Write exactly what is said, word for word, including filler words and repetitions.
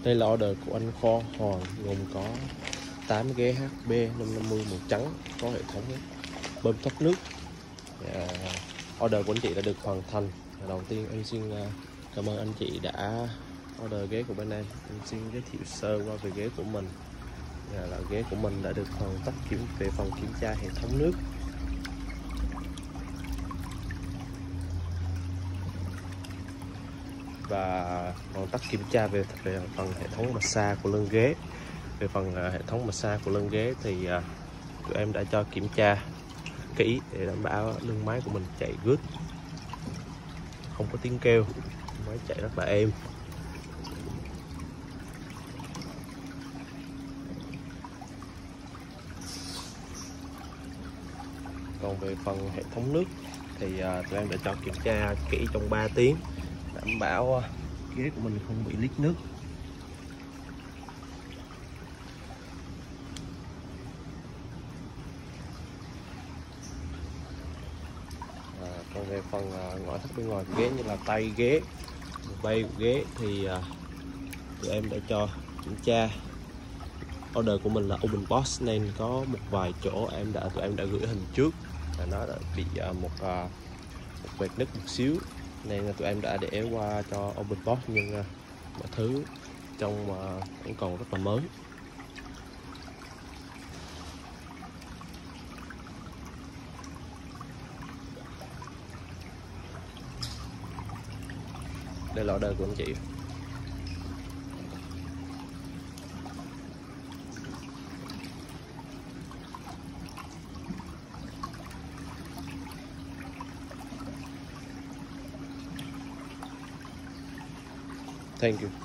Đây là order của anh Kho Hoàng, gồm có tám ghế hát bê năm năm mươi màu trắng, có hệ thống bơm thoát nước. À, order của anh chị đã được hoàn thành. Đầu tiên em xin cảm ơn anh chị đã order ghế của bên em. Em xin giới thiệu sơ qua về ghế của mình. À, là ghế của mình đã được hoàn tất kiểm về phần kiểm tra hệ thống nước. Và hoàn tất kiểm tra về, về phần hệ thống massage của lưng ghế. Về phần uh, hệ thống massage của lưng ghế thì uh, tụi em đã cho kiểm tra kỹ để đảm bảo lưng máy của mình chạy good, không có tiếng kêu, máy chạy rất là êm. Còn về phần hệ thống nước thì uh, tụi em đã cho kiểm tra kỹ trong ba tiếng, đảm bảo uh, ghế của mình không bị leak nước. À, còn về phần uh, ngoại thất bên ngoài của ghế như là tay ghế, bay của ghế thì uh, tụi em đã cho kiểm tra. Order của mình là open box nên có một vài chỗ em đã tụi em đã gửi hình trước và nó đã bị uh, một, uh, một vệt nứt một xíu, nên tụi em đã để qua cho open box, nhưng uh, mọi thứ trong uh, vẫn còn rất là mới. Đây là order của anh chị. Thank you.